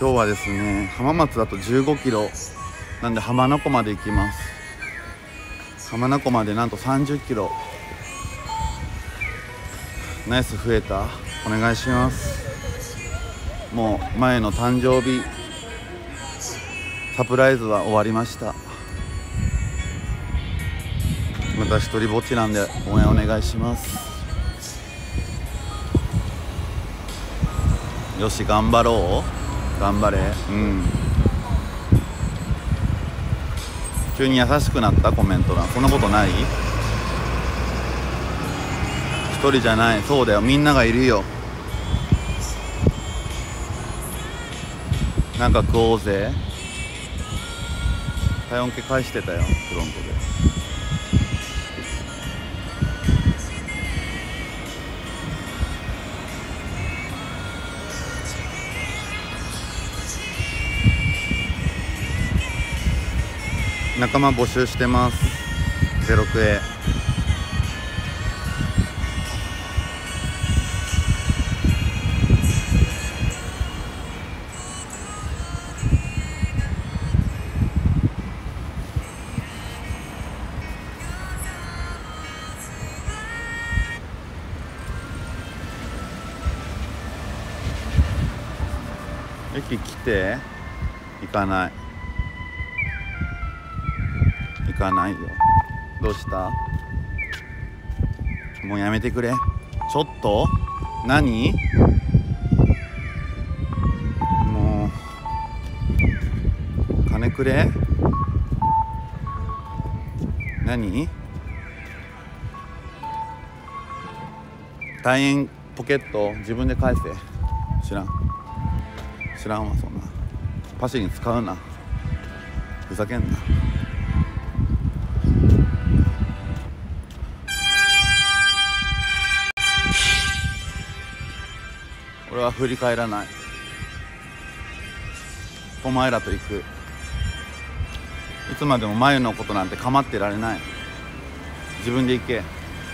今日はですね、浜松だと15キロなんで浜名湖まで行きます。浜名湖までなんと30キロ。ナイス増えた。お願いします。もう前の誕生日サプライズは終わりました。また一人ぼっちなんで応援お願いします。よし頑張ろう。頑張れ。急に優しくなったコメント欄。そんなことない。一人じゃない。そうだよ、みんながいるよ。なんか食おうぜ。体温計返してたよ、フロントで。仲間募集してます。06A。駅来て。行かない。行かないよ。どうした？もうやめてくれ。ちょっと何？もう金くれ。何？退院ポケット自分で返せ。知らんわ。そんなパシリに使うな。ふざけんな。俺は振り返らない。お前らと行く。いつまでも眉のことなんて構ってられない。自分で行け。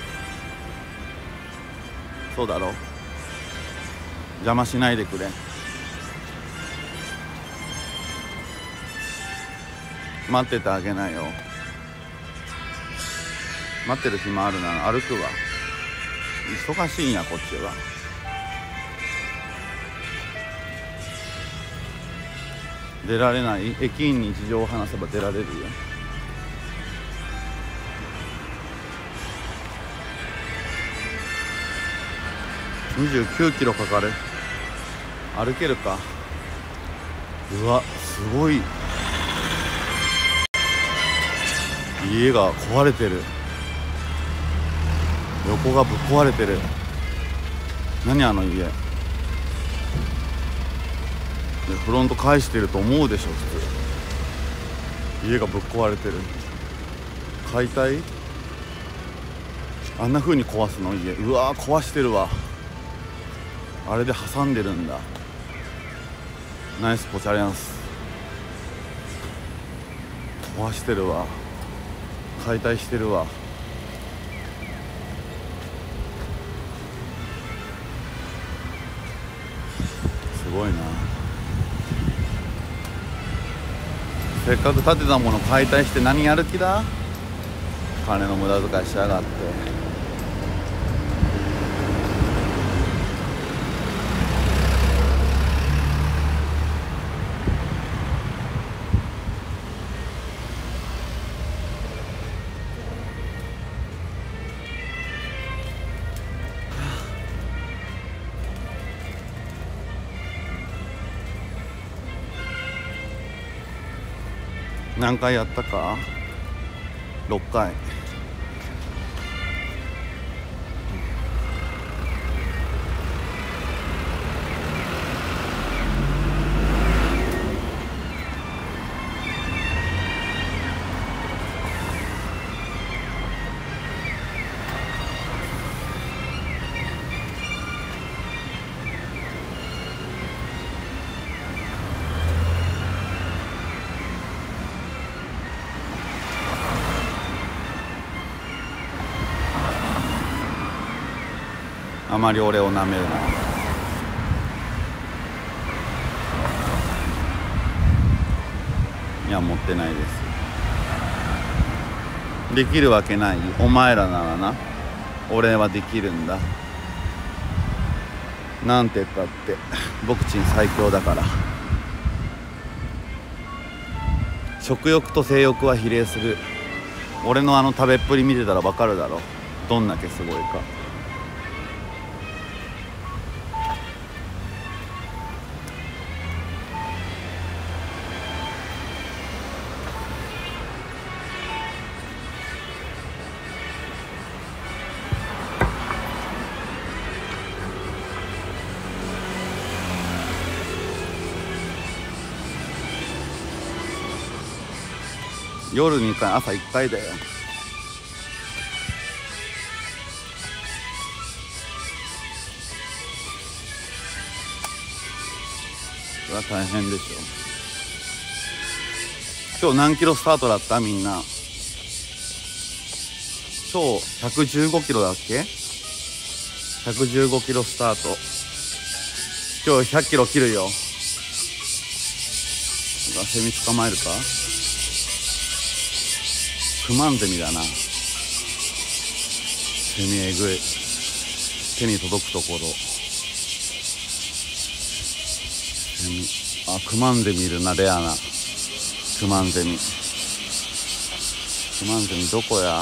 そうだろ。邪魔しないでくれ。待っててあげなよ。待ってる暇あるなら歩くわ。忙しいんやこっちは。出られない。駅員に事情を話せば出られるよ。29キロかかる。歩けるか。うわすごい。家が壊れてる。横がぶっ壊れてる。何あの家。フロント返してると思うでしょ普通。家がぶっ壊れてる。解体。あんな風に壊すの家。うわー壊してるわ。あれで挟んでるんだ。ナイスポチャレンス。壊してるわ。解体してるわ。すごいな。せっかく建てたもの解体して何やる気だ。金の無駄遣いしやがって。何回やったか。6回。あまり俺をなめるな。 いや持ってないです。できるわけない。お前らならな。俺はできるんだ。なんて言ったって僕ちん最強だから。食欲と性欲は比例する。俺の食べっぷり見てたら分かるだろ、どんだけすごいか。夜2回朝1回だよ。それは大変でしょ。今日何キロスタートだったみんな。今日115キロだっけ。115キロスタート。今日100キロ切るよ。セミ捕まえるか。クマンゼミだな。セミえぐい。手に届くところ。セミ。クマンゼミいるな。レアなクマンゼミ。クマンゼミどこや。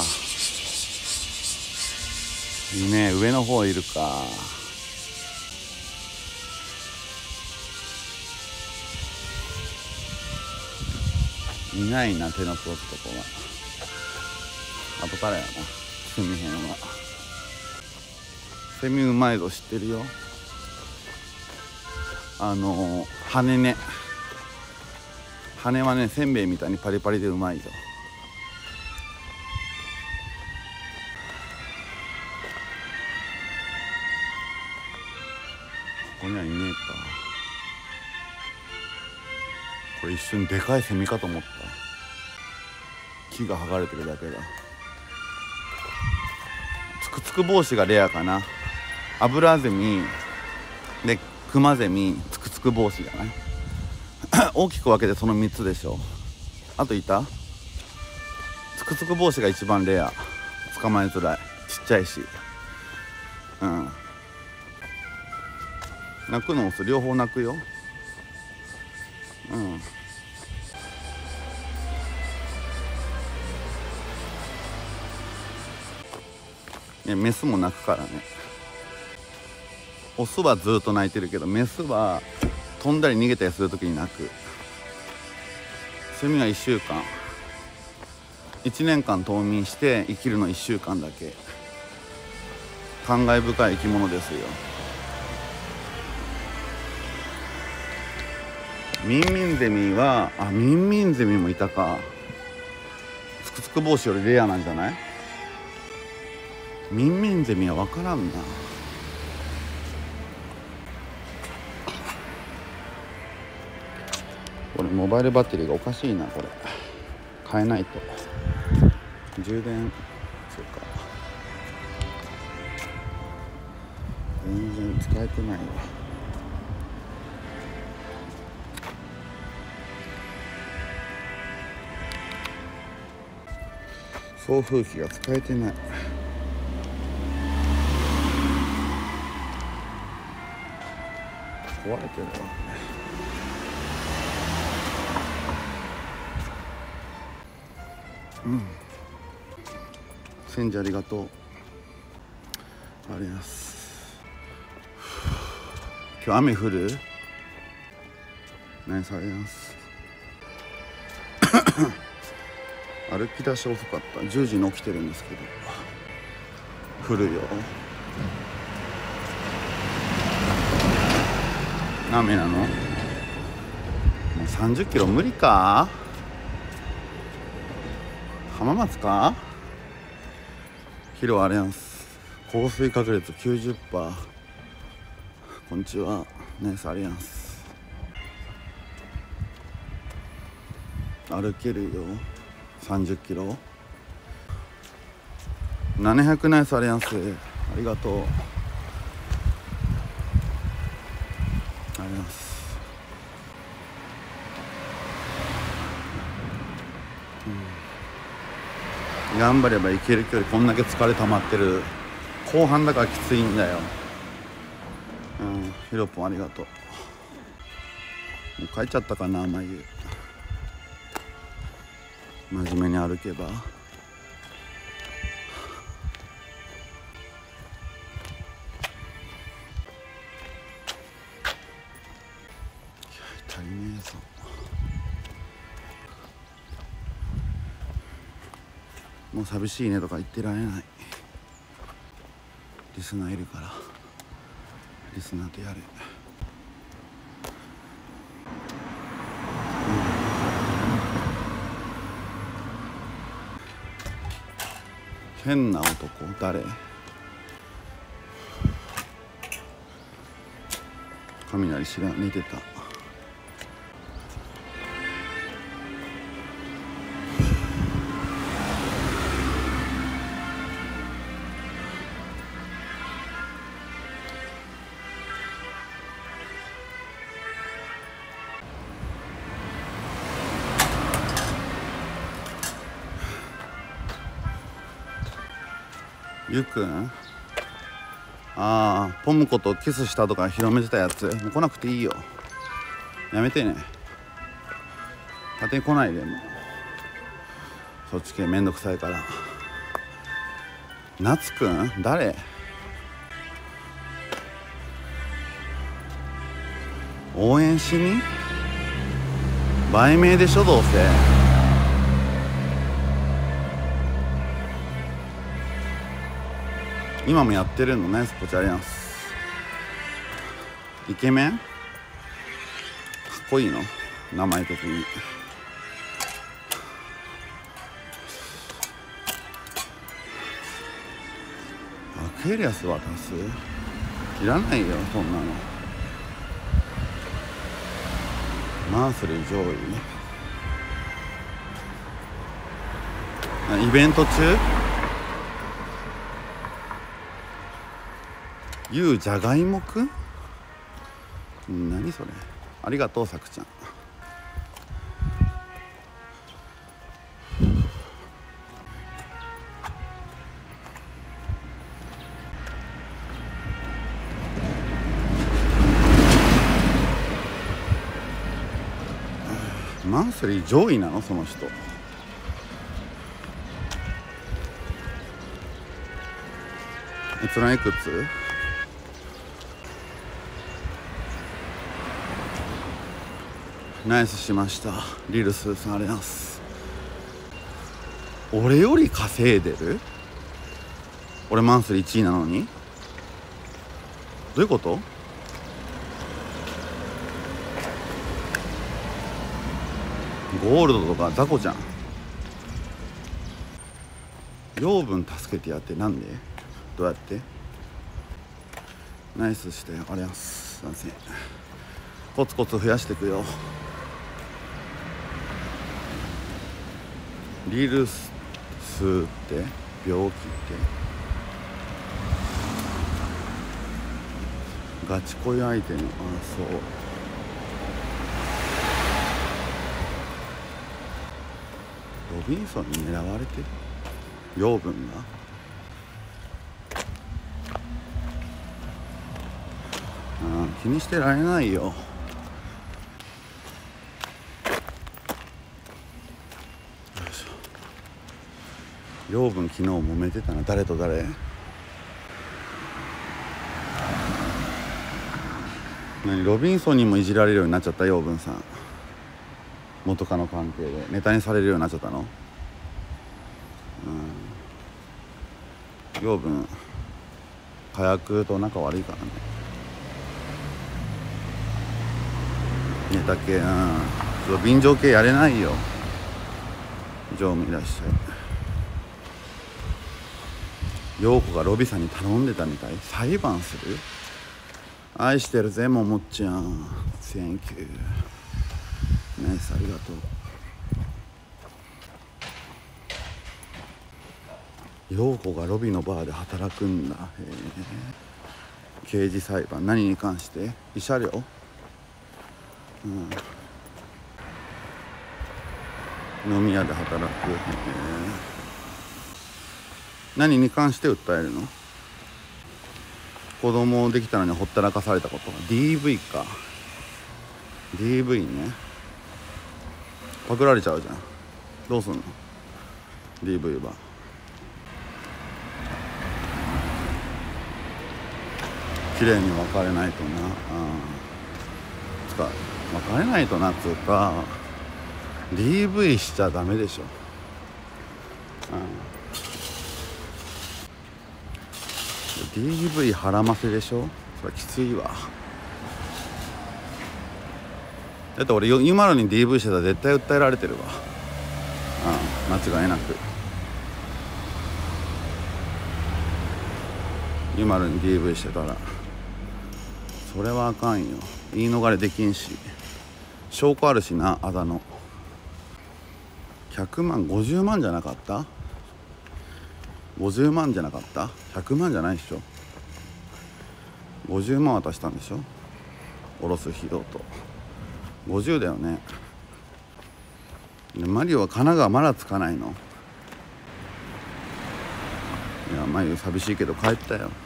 いいね。上の方いるか。いないな、手の届くとこは。後からやな、セミ編は。セミうまいぞ知ってるよ。羽ね。羽はね、せんべいみたいにパリパリでうまいぞ。ここにはいねえか。これ一瞬でかいセミかと思った。木が剥がれてるだけだ。つくつく帽子がレアかな。アブラゼミでクマゼミ、つくつく帽子じゃない大きく分けてその3つでしょ。あといた。つくつく帽子が一番レア。捕まえづらい。ちっちゃいし。鳴くのオス両方鳴くよ。メスも鳴くからね。オスはずっと鳴いてるけど、メスは飛んだり逃げたりするときに鳴く。セミは1週間、1年間冬眠して生きるの1週間だけ。感慨深い生き物ですよ。ミンミンゼミはミンミンゼミもいたか。つくつく帽子よりレアなんじゃない。ミンミンゼミは分からんな。これモバイルバッテリーがおかしいな。これ変えないと。充電、そうか、全然使えてないわ。送風機が使えてない。壊れてるわ。千時ありがとう。あります。今日雨降る？何されます。歩き出し遅かった。10時に起きてるんですけど降るよ。雨なの？もう30キロ無理か。浜松か。ヒロアレアンス降水確率 90%。 こんにちは。ナイスアリアンス。歩けるよ。30キロ。700ナイスアリアンス。ありがとう。ありがとうございます。 頑張ればいける距離、こんだけ疲れ溜まってる。後半だからきついんだよ。ヒロポンありがとう。もう帰っちゃったかな、眉。真面目に歩けば。足りねえぞ。もう寂しいねとか言ってられない。リスナーいるから、リスナーとやれ。変な男誰？雷知らん、寝てた。ゆっくん、ポムコとキスしたとか広めてたやつ、もう来なくていいよ。やめてね。勝手に来ないで。もうそっち系めんどくさいから。夏くん誰？応援しに？売名でしょどうせ。今もやってるのね、スポチャリアンス。イケメン？かっこいいの？名前的に。アクエリアス渡す？いらないよ、そんなの。マンスリー上位？イベント中？ゆうじゃがいもくん？何それ。ありがとう、さくちゃん。マンスリー上位なの、その人。閲覧いくつ？ナイスしました。リルスーさんありがとうございます。俺より稼いでる？俺マンスリー1位なのに？どういうこと？ゴールドとか雑魚じゃん。養分助けてやって。なんで？どうやって？ナイスしてありがとうございます。すいません。コツコツ増やしていくよ。リルスって病気ってガチ恋相手の、そうロビンソンに狙われてる。養分が気にしてられないよ。養分昨日揉めてたな。誰と誰？ロビンソンにもいじられるようになっちゃった。養分さん元カノ関係でネタにされるようになっちゃったの。養分火薬と仲悪いからね。ネタ系便乗系やれないよ。常務いらっしゃい。陽子がロビさんに頼んでたみたい。裁判する？愛してるぜももっちゃん。Thank you。ナイス、ありがとう。陽子がロビのバーで働くんだ。刑事裁判。何に関して？慰謝料？飲み屋で働く。 何に関して訴えるの？子供できたのにほったらかされたこと。 DV か。 DV ね。パクられちゃうじゃん。どうすんの DV は。綺麗に別れないとな。つか別れないとなっつうか DV しちゃダメでしょ。DV はらませでしょ。それきついわ。だって俺今のに DV してたら絶対訴えられてるわ。間違いなく。今のに DV してたらそれはあかんよ。言い逃れできんし、証拠あるしな。あだの100万50万じゃなかった？50万じゃなかった？ 100 万じゃないでしょ。50万渡したんでしょ。下ろす費用と50だよね。マリオは神奈川まだつかないの？いや、眉寂しいけど帰ったよ。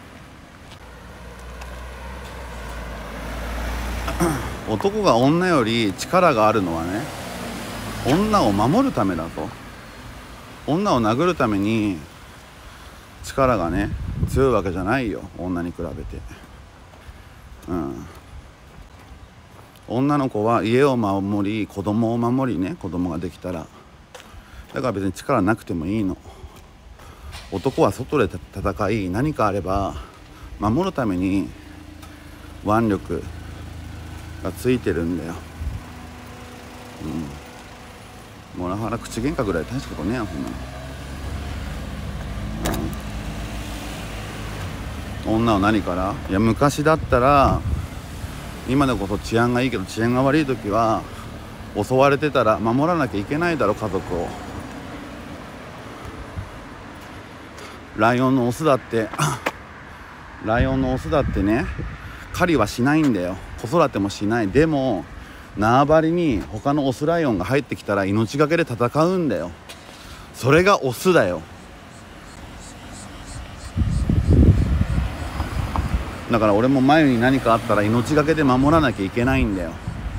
男が女より力があるのはね、女を守るためだと。女を殴るために力がね強いわけじゃないよ、女に比べて。女の子は家を守り、子供を守りね、子供ができたら。だから別に力なくてもいいの。男は外で戦い、何かあれば守るために腕力がついてるんだよ。モラハラ口喧嘩ぐらい大したことねえやん、そんなの。女を何から？いや、昔だったら、今でこそ治安がいいけど、治安が悪い時は襲われてたら守らなきゃいけないだろ、家族を。ライオンのオスだってね、狩りはしないんだよ。子育てもしない。でも縄張りに他のオスライオンが入ってきたら命がけで戦うんだよ。それがオスだよ。だから俺も前に何かあったら命がけで守らなきゃいけないんだよ。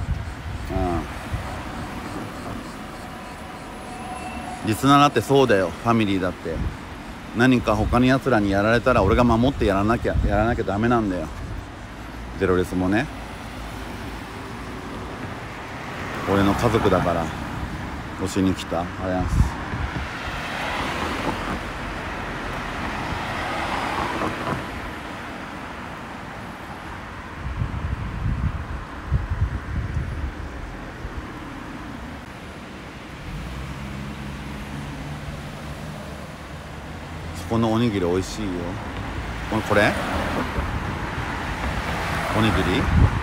リスナーだってそうだよ。ファミリーだって何か他のやつらにやられたら俺が守ってやらなきゃダメなんだよ。ゼロレスもね、俺の家族だから押しに来た。ありがとうございます。このおにぎり美味しいよ。これおにぎり